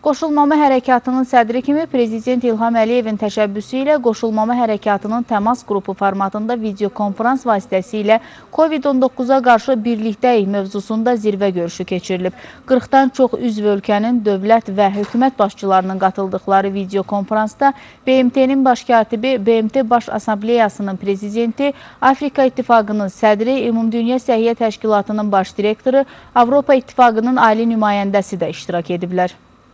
Qoşulmama hərəkatının sədri kimi Prezident İlham Əliyevin təşəbbüsü ilə Qoşulmama hərəkatının təmas qrupu formatında videokonferans vasitəsilə COVID-19-a qarşı birlikdəyik mövzusunda zirvə görüşü keçirilib. 40-dan çox üzv ölkənin dövlət və hökumət başçılarının qatıldıqları videokonferansda BMT-nin baş katibi, BMT Baş Assambleyasının prezidenti, Afrika İttifaqının sədri, Ümumdünya Səhiyyə Təşkilatının baş direktoru, Avropa İttifaqının ali nümayəndəsi də iştirak ediblər.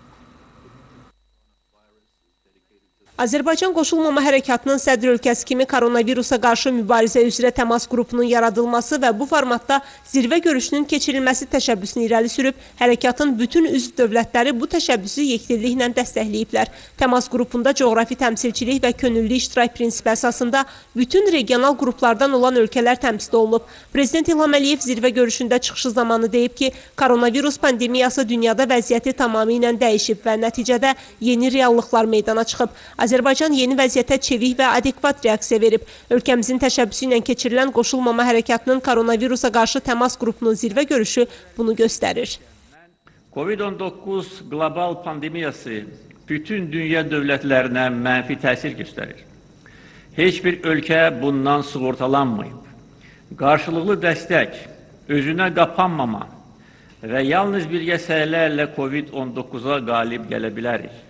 Azərbaycan Qoşulmama hərəkatının sədr ölkəsi kimi koronavirusa qarşı mübarizə üzrə təmas qrupunun yaradılması və bu formatda zirvə görüşünün keçirilməsi təşəbbüsünü irəli sürüb, hərəkatın bütün üzv dövlətləri bu təşəbbüsü yekdilliklə dəstəkləyiblər. Təmas qrupunda coğrafi təmsilçilik və könüllü iştirak prinsipi əsasında bütün regional qruplardan olan ölkələr təmsil olunub. Prezident İlham Əliyev zirvə görüşündə çıxışı zamanı deyib ki, koronavirus pandemiyası dünyada vəziyyəti tamamilə dəyişib və nəticədə yeni reallıqlar meydana çıxıb. Azərbaycan yeni vəziyyətə çevik və adekvat reaksiya verib. Ölkəmizin təşəbbüsü ilə keçirilən Qoşulmama hərəkatının koronavirusa qarşı təmas qrupunun zirvə görüşü bunu göstərir. COVID-19 qlobal pandemiyası bütün dünya dövlətlərinə mənfi təsir göstərir. Heç bir ölkə bundan sığortalanmayıb. Qarşılıqlı dəstək, özünə qapanmama və yalnız birgə səylərlə COVID-19-a qalib gələ bilərik.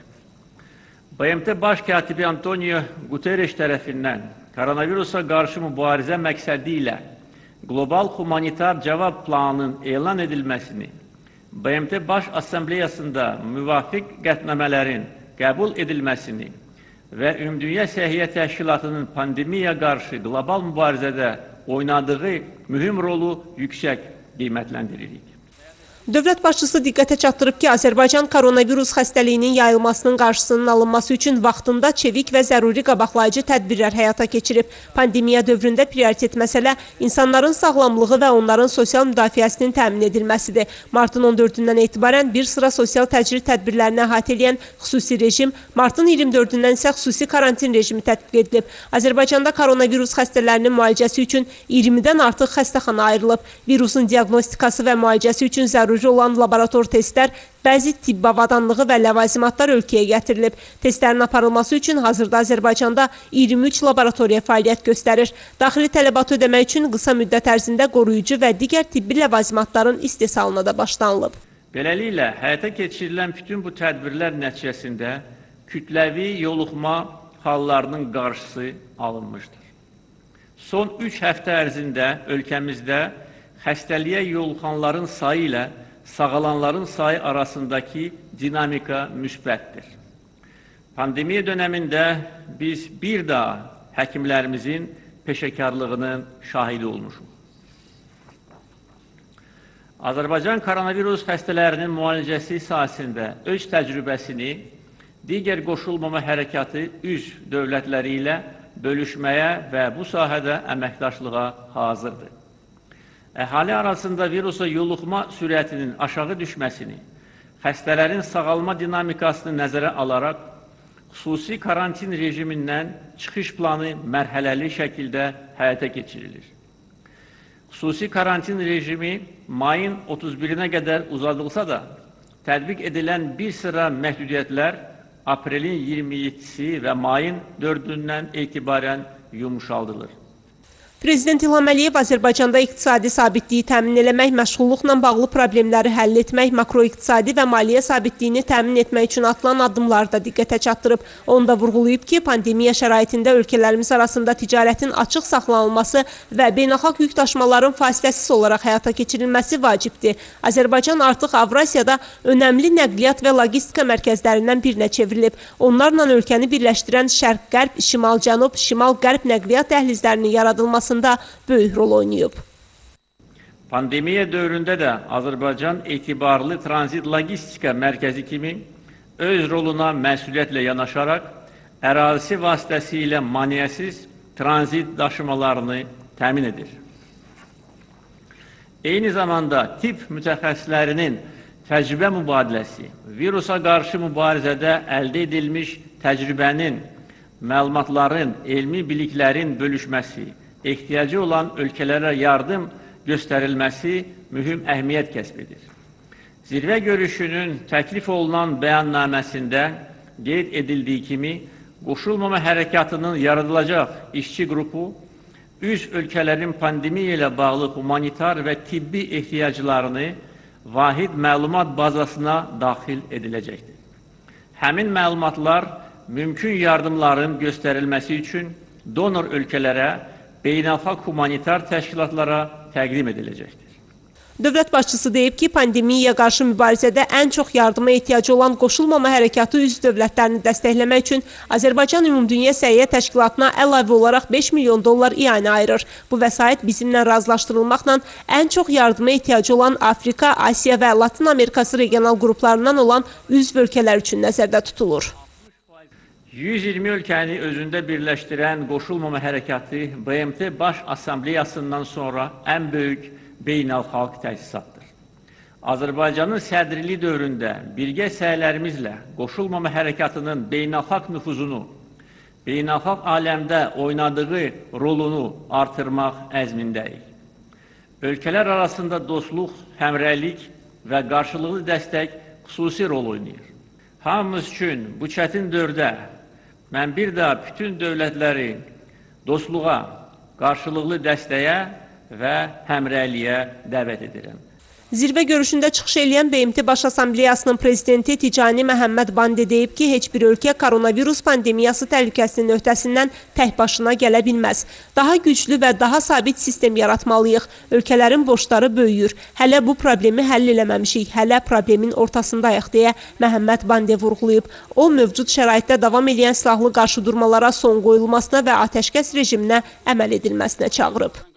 BMT Baş katibi Antonio Guterres tərəfindən koronavirusa qarşı mübarizə məqsədi ilə qlobal humanitar cavab planının elan edilməsini, BMT Baş Assambleyasında müvafiq qətnamələrin qəbul edilməsini və Ümumdünya Səhiyyə Təşkilatının pandemiya qarşı qlobal mübarizədə oynadığı mühüm rolu yüksək qiymətləndiririk. Dövlət başçısı diqqətə çatdırıb ki, Azərbaycan koronavirus xəstəliyinin yayılmasının qarşısının alınması üçün vaxtında çevik və zəruri qabaqlayıcı tədbirlər həyata keçirib. Pandemiya dövründə prioritet məsələ insanların sağlamlığı və onların sosial müdafiəsinin təmin edilməsidir. Martın 14-dən etibarən bir sıra sosial təcrid tədbirlərini əhatə edən xüsusi rejim, martın 24-dən isə xüsusi karantin rejimi tətbiq edilib. Azərbaycanda koronavirus xəstələrinin müalicəsi üçün 20-dən artıq xəstəxana ayrılıb. Virusun diaqnostikası və müalicəsi üçün zəruri olan laborator testlər, bəzi tibb avadanlığı və ləvazimatlar ölkəyə gətirilib. Testlərin aparılması üçün hazırda Azərbaycanda 23 laboratoriya fəaliyyət göstərir. Daxili tələbatı ödəmək üçün qısa müddət ərzində qoruyucu və digər tibbi ləvazimatların istehsalına da başlanılıb. Beləliklə, həyata keçirilən bütün bu tədbirlər nəticəsində kütləvi yoluxma hallarının qarşısı alınmışdır. Son 3 həftə ərzində ölkəmizdə xəstəliyə yoluxanların sayı ilə sağalanların sayı arasındakı dinamika müsbətdir. Pandemiya dönəmində biz bir daha həkimlərimizin peşəkarlığının şahidi olmuşuq. Azərbaycan koronavirus xəstələrinin müalicəsi sahəsində öz təcrübəsini digər qoşulmama hərəkatı üzv dövlətləri ilə bölüşməyə və bu sahədə əməkdaşlığa hazırdır. Əhali arasında virusa yoluxma sürətinin aşağı düşməsini, xəstələrin sağalma dinamikasını nəzərə alaraq, xüsusi karantin rejimindən çıxış planı mərhələli şəkildə həyata keçirilir. Xüsusi karantin rejimi mayın 31-nə qədər uzadılsa da, tətbiq edilən bir sıra məhdudiyyətlər aprelin 27-si və mayın 4-ündən etibarən yumuşaldılır. Prezident İlham Əliyev Azərbaycanda iqtisadi sabitliyi təmin eləmək, məşğulluqla bağlı problemləri həll etmək, makroiqtisadi və maliyyə sabitliyini təmin etmək üçün atılan addımları da diqqətə çatdırıb. Onu da vurğulayıb ki, pandemiya şəraitində ölkələrimiz arasında ticarətin açıq saxlanılması və beynəlxalq yük daşımaların fasiləsiz olaraq həyata keçirilməsi vacibdir. Azərbaycan artıq Avrasiyada önəmli nəqliyyat və logistika mərkəzlərindən birinə çevrilib. Onlarla ölkəni birləşdirən şərq-qərb, şimal-cənub, şimal-qərb nəqliyyat dəhlizlərinin yaradılması böyük rol oynayıb. Pandemiya dövründə də Azərbaycan etibarlı tranzit logistika mərkəzi kimi öz roluna məsuliyyətlə yanaşaraq ərazisi vasitəsilə maneəsiz tranzit daşımalarını təmin edir. Eyni zamanda tibb mütəxəssislərinin təcrübə mübadiləsi, virusa qarşı mübarizədə əldə edilmiş təcrübənin, məlumatların, elmi biliklərin bölüşməsi, ehtiyacı olan ölkələrə yardım göstərilməsi mühüm əhəmiyyət kəsb edir. Zirvə görüşünün təklif olunan bəyannaməsində qeyd edildiyi kimi, qoşulmama hərəkatının yaradılacaq işçi qrupu, üzv ölkələrin pandemiya ilə bağlı humanitar və tibbi ehtiyaclarını vahid məlumat bazasına daxil ediləcəkdir. Həmin məlumatlar mümkün yardımların göstərilməsi üçün donor ölkələrə, beynəlxalq humanitar təşkilatlara təqdim ediləcəkdir. Dövlət başçısı deyib ki, pandemiyaya qarşı mübarizədə ən çox yardıma ehtiyacı olan qoşulmama hərəkatı üzv dövlətlərini dəstəkləmək üçün Azərbaycan Ümumdünya Səhiyyə Təşkilatına əlavə olaraq 5 milyon dollar ianə ayırır. Bu vəsait bizimlə razılaşdırılmaqla ən çox yardıma ehtiyacı olan Afrika, Asiya və Latin Amerikası regional qruplarından olan üzv ölkələr üçün nəzərdə tutulur. 120 ölkəni özündə birləşdirən qoşulmama hərəkatı BMT Baş Assambleyasından sonra ən böyük beynəlxalq təsisatdır. Azərbaycanın sədriliyi dövründə birgə səylərimizlə qoşulmama hərəkatının beynəlxalq nüfuzunu, beynəlxalq aləmdə oynadığı rolunu artırmaq əzmindəyik. Ölkələr arasında dostluq, həmrəylik və qarşılıqlı dəstək xüsusi rol oynayır. Hamımız üçün bu çətin dövrdə mən bir daha bütün dövlətləri dostluğa, qarşılıqlı dəstəyə və həmrəyliyə dəvət edirəm. Zirvə görüşündə çıxış edən BMT Baş Assambleyasının prezidenti Ticani Məhəmməd Bandi deyib ki, heç bir ölkə koronavirus pandemiyası təhlükəsinin öhdəsindən tək başına gələ bilməz. Daha güclü və daha sabit sistem yaratmalıyıq. Ölkələrin borcları böyüyür. Hələ bu problemi həll eləməmişik. Hələ problemin ortasındayıq deyə Məhəmməd Bandi vurğulayıb. O, mövcud şəraitdə davam edən silahlı qarşıdurmalara son qoyulmasına və atəşkəs rejiminə əməl edilməsinə çağırıb.